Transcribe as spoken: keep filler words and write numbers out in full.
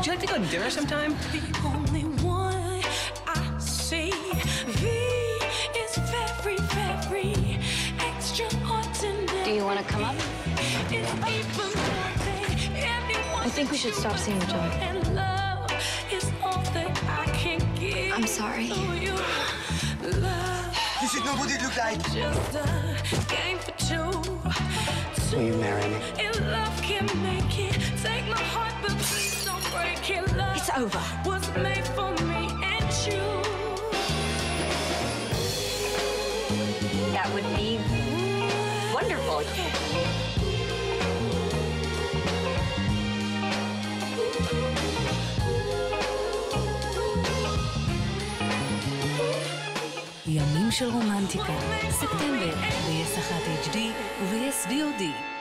you like to go to dinner sometime? The only one I see. V is very, very extraordinary. Do you want to come up? I think we should stop seeing each other. And love is all that I can give. I'm sorry. Love You should know what it look like. just a game for two. Will you marry me? And love can make it. Take my heart, but please don't break it. Love It's over. was made for me and you. That would be wonderful. ימים של רומנטיקה, ספטמבר, ב-יס אחת אייץ' די וב-יס די או די.